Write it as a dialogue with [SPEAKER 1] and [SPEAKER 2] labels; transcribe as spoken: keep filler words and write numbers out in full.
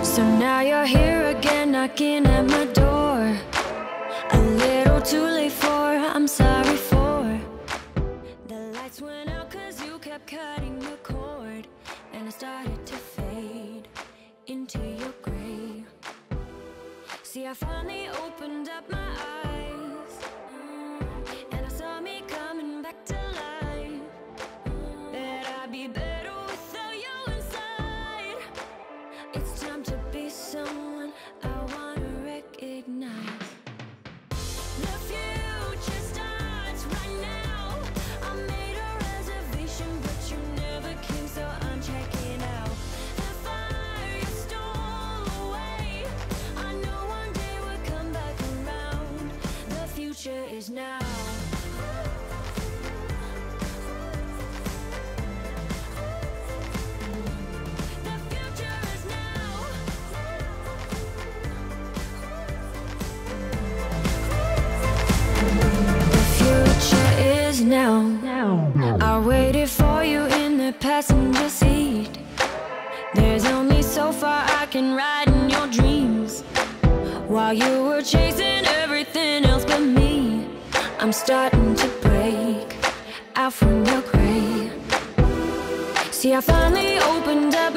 [SPEAKER 1] So now you're here again, knocking at my door. A little too late for, I'm sorry for. The lights went out cause you kept cutting the cord, and I started to fade into your gray. See, I finally opened up my eyes, and I saw me coming back to life. That I'd be better without you inside. It's time to be someone I wanna recognize. The future starts right now. I made a reservation, but you never came, so I'm checking out. The fire you stole away, I know one day we'll come back around. The future is now. The future is now. The future is now. I waited for you in the passenger seat. There's only so far I can ride in your dreams, while you were chasing everything else but me. I'm starting to break out from your gray. See, I finally opened up